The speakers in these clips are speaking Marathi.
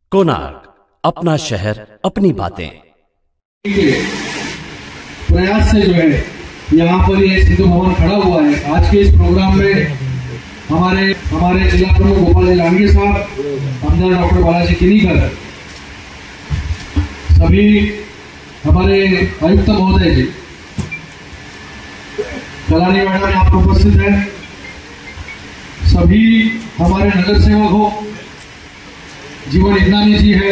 कोणार्क, अपना शहर अपनी बातें। प्रयास से जो है यहाँ पर ये सिंधु भवन खड़ा हुआ है। आज के इस प्रोग्राम में हमारे जिला प्रमुख गोपाल लांगे साहब, आमदार डॉक्टर बालाजी किनीकर, सभी हमारे आयुक्त महोदय जी, कलानी मैडम यहाँ पर उपस्थित है, सभी हमारे नगर सेवक हो, जीवन इग्नानी जी है,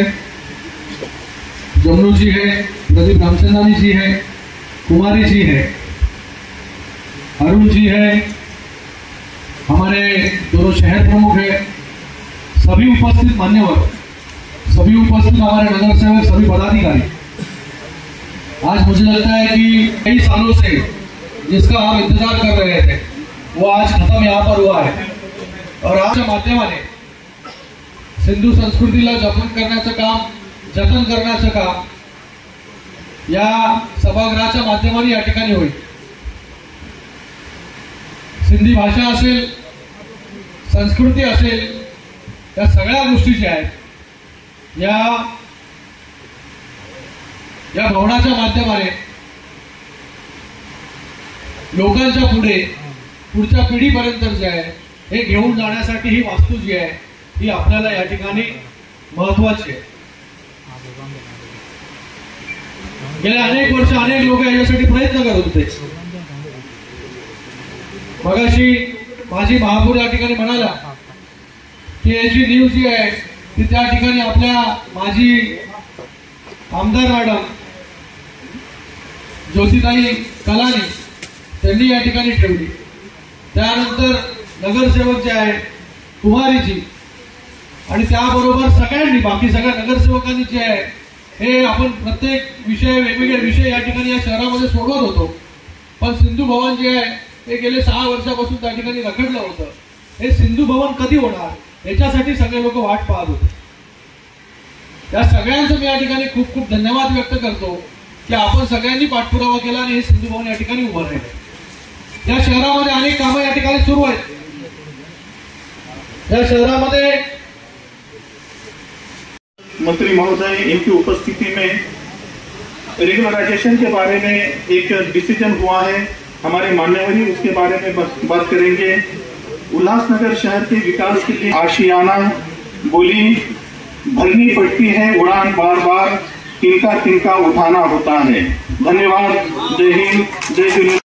जमनू जी है, प्रदीप रामचंदानी जी है, कुमारी जी है, अरुण जी है, हमारे दोनों शहर प्रमुख है, सभी उपस्थित मान्यवर, सभी उपस्थित हमारे नगर सेवक, सभी पदाधिकारी। आज मुझे लगता है कि कई सालों से जिसका हम इंतजार कर रहे थे वो आज खत्म यहाँ पर हुआ है और आज माध्यमाने सिंधू संस्कृतीला जतन करण्याचं काम या सभागृहाच्या माध्यमाने या ठिकाणी होईल। सिंधी भाषा असेल, संस्कृती असेल, या सगळ्या गोष्टी ज्या आहेत या भवनाच्या माध्यमाने लोकांच्या पुढच्या पिढीपर्यंत जे आहे हे घेऊन जाण्यासाठी ही वास्तू जी आहे ही आपल्याला या ठिकाणी महत्वाची आहे। गेल्या अनेक वर्ष अनेक लोक याच्यासाठी प्रयत्न करत होते। मगाशी माझी महापौर या ठिकाणी म्हणाला की याची न्यूज जी आहे ती त्या ठिकाणी आपल्या माजी आमदार मॅडम ज्योतिताई कलानी त्यांनी या ठिकाणी ठेवली। त्यानंतर नगरसेवक जे आहे कुमारीजी आणि त्याबरोबर सगळ्यांनी, बाकी सगळ्या नगरसेवकांनी जे आहे हे आपण प्रत्येक वेगवेगळे विषय या ठिकाणी या शहरामध्ये सोडवत होतो। पण सिंधू भवन जे आहे हे गेले 6 वर्षापासून त्या ठिकाणी रखडलं होतं। हे सिंधू भवन कधी होणार याच्यासाठी सगळे लोक वाट पाहत होते। त्या सगळ्यांचं मी या ठिकाणी खूप खूप धन्यवाद व्यक्त करतो की आपण सगळ्यांनी पाठपुरावा केला आणि हे सिंधू भवन या ठिकाणी उभं राहिलं। या शहरामध्ये अनेक कामं या ठिकाणी सुरू आहेत। या शहरामध्ये मंत्री महोदय इनकी उपस्थिति में रेगुलराइजेशन के बारे में एक डिसीजन हुआ है। हमारे मान्यवर उसके बारे में बात करेंगे। उल्लासनगर शहर के विकास के लिए आशियाना बोली भरनी पड़ती है, उड़ान बार बार तिनका तिनका उठाना होता है। धन्यवाद। जय हिंद, जय